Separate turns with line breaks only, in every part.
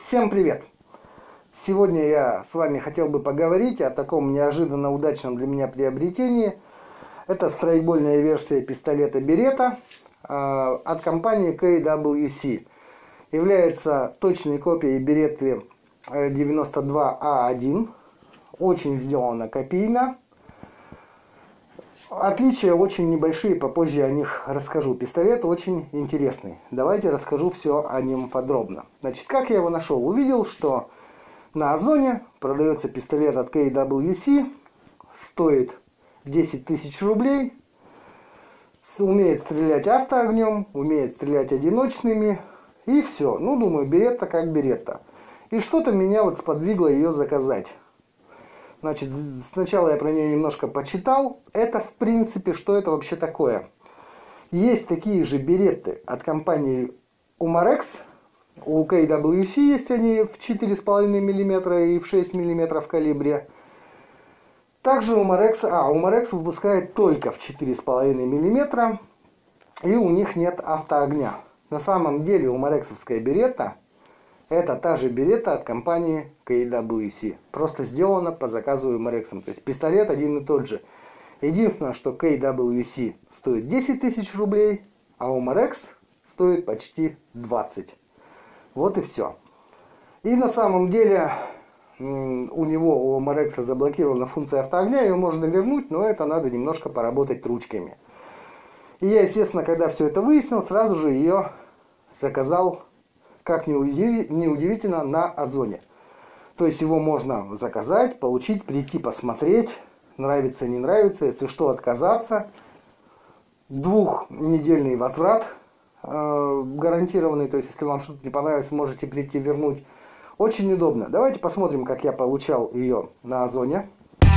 Всем привет! Сегодня я с вами хотел бы поговорить о таком неожиданно удачном для меня приобретении. Это страйкбольная версия пистолета Беретта от компании KWC. Является точной копией Беретты 92А1. Очень сделано копийно. Отличия очень небольшие, попозже о них расскажу. Пистолет очень интересный. Давайте расскажу все о нем подробно. Значит, как я его нашел? Увидел, что на Озоне продается пистолет от KWC. Стоит 10 тысяч рублей. Умеет стрелять автоогнем, умеет стрелять одиночными. И все. Ну, думаю, Беретта как Беретта. И что-то меня вот сподвигло ее заказать. Значит, сначала я про нее немножко почитал. Это, в принципе, что это вообще такое? Есть такие же беретты от компании Umarex. У KWC есть они в 4,5 мм и в 6 мм в калибре. Также Umarex выпускает только в 4,5 мм. И у них нет автоогня. На самом деле Umarex-овская беретта — это та же беретта от компании KWC. Просто сделана по заказу Umarex. То есть пистолет один и тот же. Единственное, что KWC стоит 10 тысяч рублей, а Umarex стоит почти 20. Вот и все. И на самом деле у него, у Umarex, заблокирована функция автоогня. Ее можно вернуть, но это надо немножко поработать ручками. И я, естественно, когда все это выяснил, сразу же ее заказал, как ни удивительно, на Озоне. То есть его можно заказать, получить, прийти посмотреть, нравится, не нравится, если что, отказаться. Двухнедельный возврат гарантированный, то есть если вам что-то не понравилось, можете прийти вернуть. Очень удобно. Давайте посмотрим, как я получал ее на Озоне.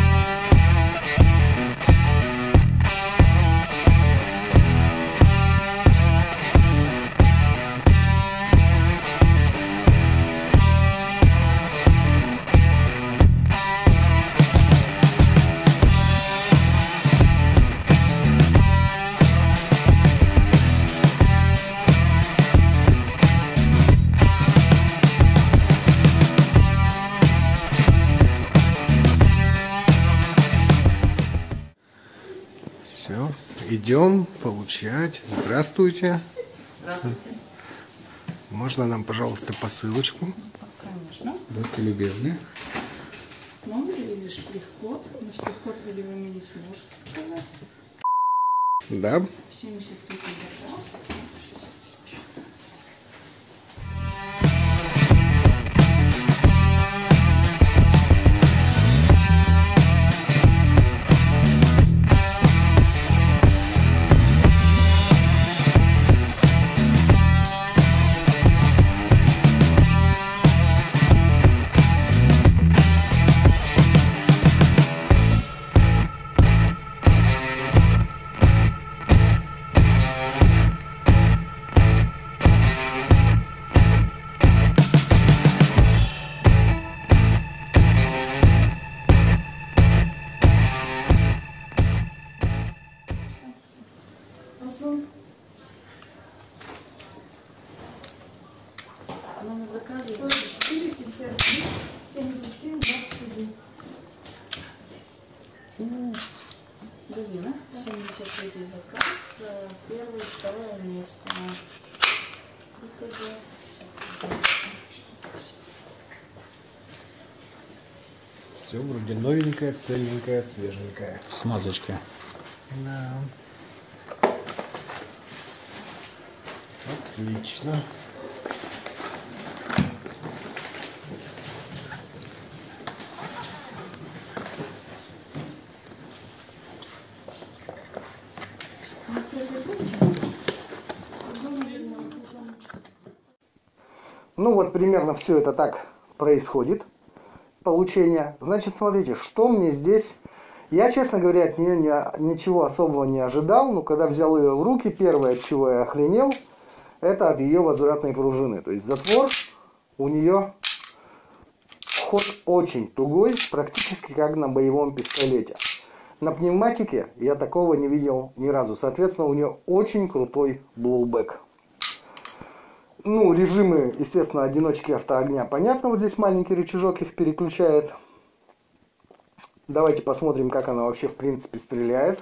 Все, идем получать. Здравствуйте.
Здравствуйте.
Можно нам, пожалуйста, посылочку?
Конечно.
Будьте любезны.
Номер или штрих-код. На штрих-код вы не сможете.
Да.
75 заказ. Номер заказа 44 53 77 21. Галина, 73 заказ, первое, второе место.
Все вроде новенькое, целенькое, свеженькое.
Смазочка.
Да. Отлично. Ну вот примерно все это так происходит, получение. Значит, смотрите, что мне здесь... Я, честно говоря, от нее ничего особого не ожидал, но когда взял ее в руки, первое, от чего я охренел, это от ее возвратной пружины. То есть затвор у нее ход очень тугой, практически как на боевом пистолете. На пневматике я такого не видел ни разу. Соответственно, у нее очень крутой блоубэк. Ну, режимы, естественно, одиночки автоогня. Понятно, вот здесь маленький рычажок их переключает. Давайте посмотрим, как она вообще в принципе стреляет.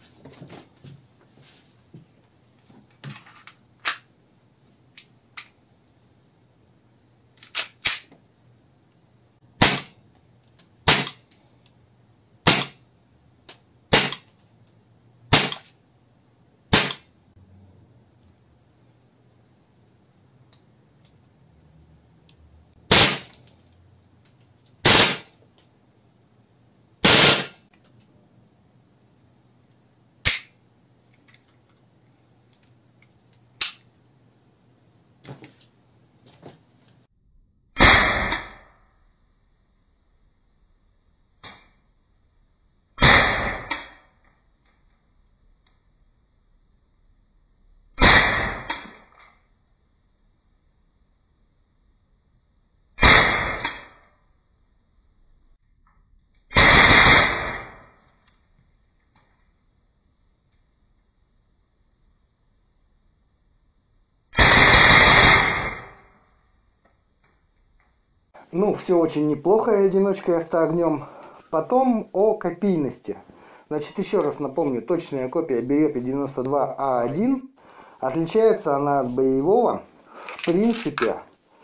Ну, все очень неплохо одиночкой автоогнем. Потом о копийности. Значит, еще раз напомню, точная копия Беретты 92А1. Отличается она от боевого, в принципе,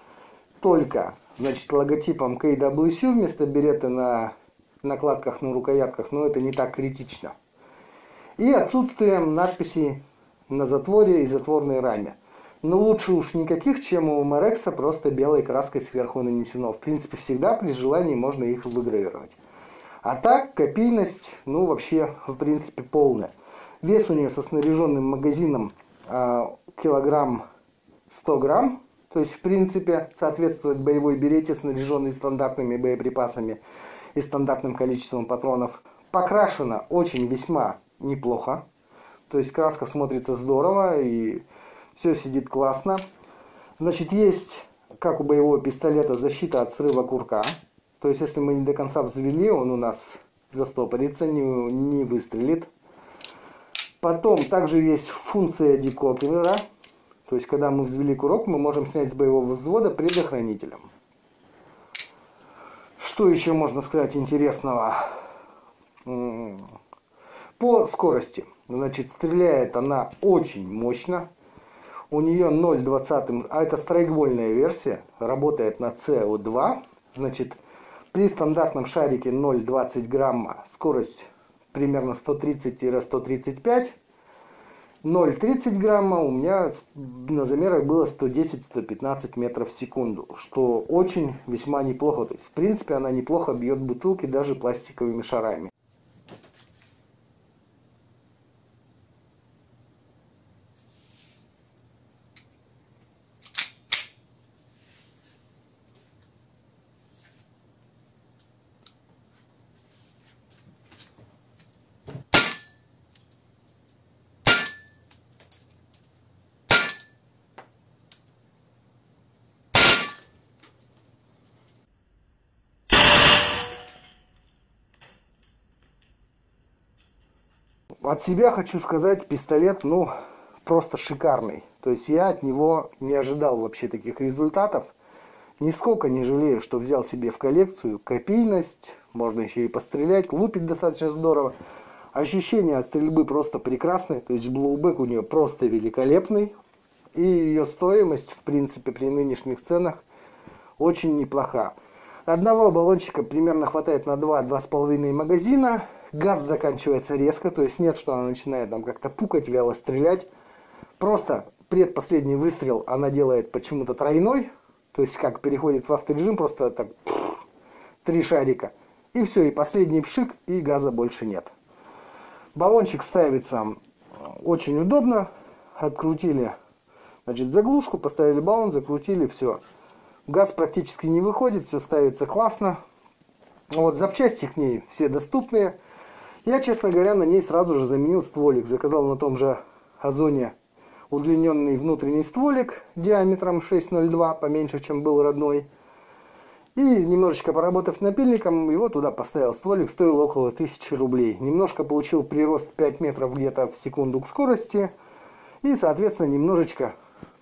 только, значит, логотипом KWC вместо Беретты на накладках на рукоятках, но это не так критично. И отсутствием надписей на затворе и затворной раме. Но лучше уж никаких, чем у Марекса, просто белой краской сверху нанесено. В принципе, всегда при желании можно их выгравировать. А так, копийность, ну, вообще, в принципе, полная. Вес у нее со снаряженным магазином килограмм 100 грамм. То есть, в принципе, соответствует боевой берете, снаряженной стандартными боеприпасами и стандартным количеством патронов. Покрашена очень весьма неплохо. То есть, краска смотрится здорово и все сидит классно. Значит, есть, как у боевого пистолета, защита от срыва курка. То есть, если мы не до конца взвели, он у нас застопорится, не выстрелит. Потом также есть функция декоплера. То есть, когда мы взвели курок, мы можем снять с боевого взвода предохранителем. Что еще можно сказать интересного? По скорости. Значит, стреляет она очень мощно. У нее 0,20, а это страйкбольная версия, работает на CO2. Значит, при стандартном шарике 0,20 грамма скорость примерно 130-135. 0,30 грамма у меня на замерах было 110-115 метров в секунду, что очень весьма неплохо. То есть, в принципе, она неплохо бьет бутылки даже пластиковыми шарами. От себя хочу сказать, пистолет, ну, просто шикарный. То есть я от него не ожидал вообще таких результатов. Нисколько не жалею, что взял себе в коллекцию. Копийность, можно еще и пострелять, лупить достаточно здорово. Ощущение от стрельбы просто прекрасное. То есть блоубэк у нее просто великолепный. И ее стоимость, в принципе, при нынешних ценах очень неплоха. Одного баллончика примерно хватает на 2-2,5 магазина. Газ заканчивается резко, то есть нет, что она начинает там как-то пукать, вяло стрелять. Просто предпоследний выстрел она делает почему-то тройной. То есть как переходит в авторежим, просто так 3 шарика. И все, и последний пшик, и газа больше нет. Баллончик ставится очень удобно. Открутили, значит, заглушку, поставили баллон, закрутили, все. Газ практически не выходит, все ставится классно. Вот запчасти к ней все доступные. Я, честно говоря, на ней сразу же заменил стволик. Заказал на том же Озоне удлиненный внутренний стволик диаметром 6,02, поменьше, чем был родной. И немножечко поработав напильником, его туда поставил. Стволик стоил около 1000 рублей. Немножко получил прирост 5 метров где-то в секунду к скорости. И, соответственно, немножечко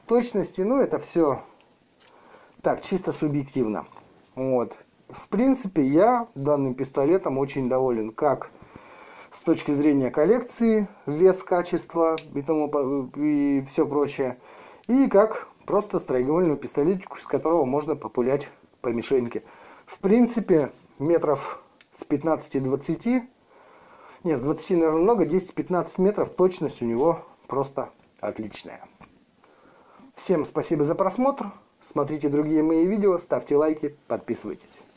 точности, ну это все так, чисто субъективно. Вот. В принципе, я данным пистолетом очень доволен, как с точки зрения коллекции, вес, качество и все прочее, и как просто строегольный пистолетик, с которого можно популять по мишеньке. В принципе, метров с 15-20, нет, с 20, наверное, много, 10-15 метров, точность у него просто отличная. Всем спасибо за просмотр, смотрите другие мои видео, ставьте лайки, подписывайтесь.